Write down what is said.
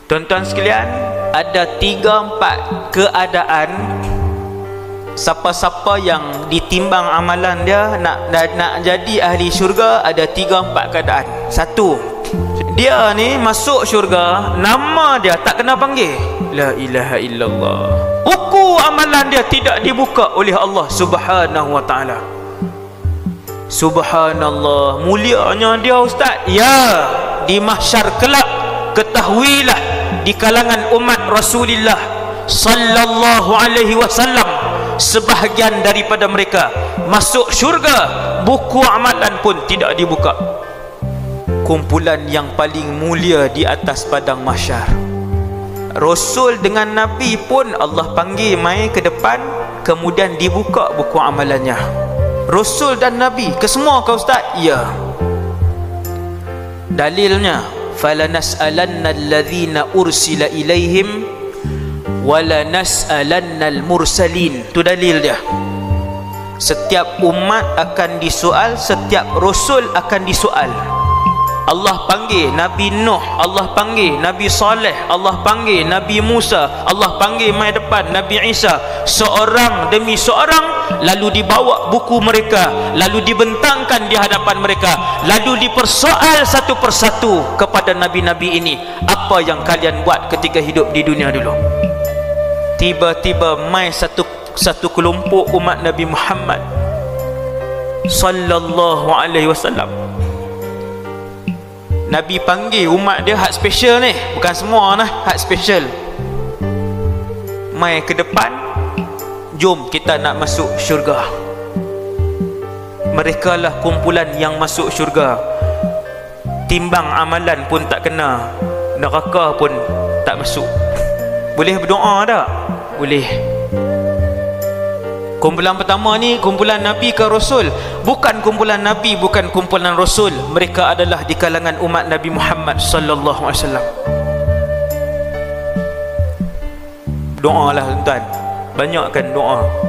Tuan-tuan sekalian, ada 3-4 keadaan siapa-siapa yang ditimbang amalan dia nak jadi ahli syurga. Ada 3-4 keadaan. Satu, dia ni masuk syurga, nama dia tak kena panggil la ilaha illallah, buku amalan dia tidak dibuka oleh Allah Subhanahu wa ta'ala. Subhanallah, mulianya dia ustaz. Ya, di mahsyar kelak ketahuilah, di kalangan umat Rasulullah sallallahu alaihi wasallam, sebahagian daripada mereka masuk syurga, buku amalan pun tidak dibuka. Kumpulan yang paling mulia di atas padang mahsyar. Rasul dengan Nabi pun Allah panggil mai ke depan, kemudian dibuka buku amalannya. Rasul dan Nabi kesemua kau ustaz? Ya. Dalilnya falanas'alanna alladhina ursila ilaihim walanas'alanna almursalin. Tu dalil dia. Setiap umat akan disoal, setiap rasul akan disoal. Allah panggil Nabi Nuh, Allah panggil Nabi Saleh, Allah panggil Nabi Musa, Allah panggil mai depan Nabi Isa, seorang demi seorang, lalu dibawa buku mereka, lalu dibentangkan di hadapan mereka, lalu dipersoal satu persatu kepada nabi-nabi ini, apa yang kalian buat ketika hidup di dunia dulu. Tiba-tiba mai satu kelompok umat Nabi Muhammad sallallahu alaihi wasallam. Nabi panggil umat dia hak special ni, bukan semua nah, hak special. Mai ke depan, jom kita nak masuk syurga. Mereka lah kumpulan yang masuk syurga. Timbang amalan pun tak kena, neraka pun tak masuk. Boleh berdoa tak? Boleh. Kumpulan pertama ni kumpulan Nabi ke Rasul? Bukan kumpulan Nabi, bukan kumpulan Rasul. Mereka adalah di kalangan umat Nabi Muhammad sallallahu alaihi wasallam. Doalah tuan-tuan, banyakkan doa.